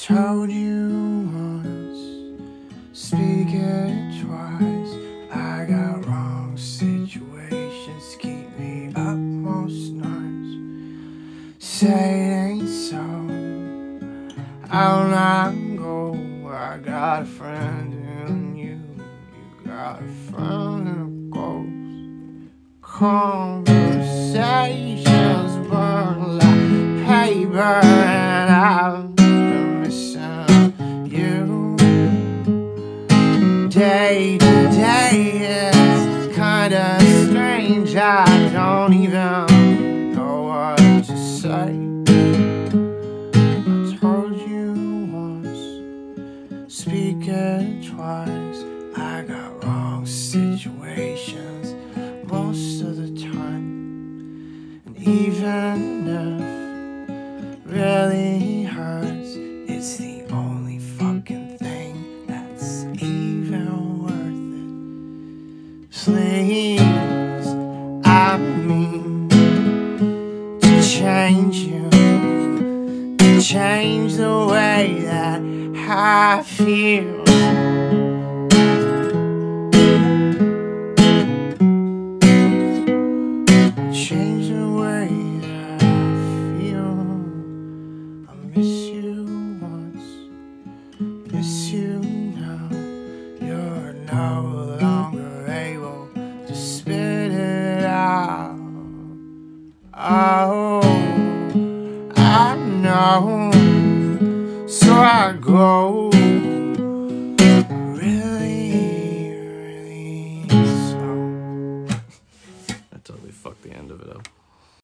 told you once, speak it twice. I got wrong situations keep me up most nights. Say it ain't so, I'll not go. I got a friend in you, you got a friend in a ghost. Conversations burn like paper, and I've been missing you. Day to day is kinda strange, I don't even know what to say. I told you once, speak it twice. I got wrong situations most of the time, and even if it really hurts, it's the only fucking thing that's even worth it. Please, I mean to change you, to change the way that I feel. Change the way that I feel. I miss you once, miss you now. You're no longer able to spit it out. Oh, I know, so I go